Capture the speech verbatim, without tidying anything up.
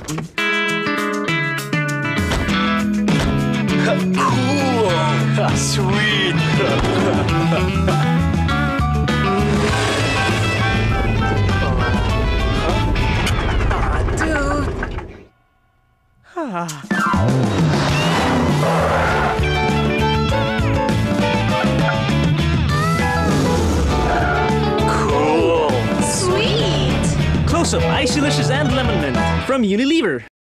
Cool! Sweet! Cool! Sweet! Closeup, Icylicious and Lemon Mint from Unilever.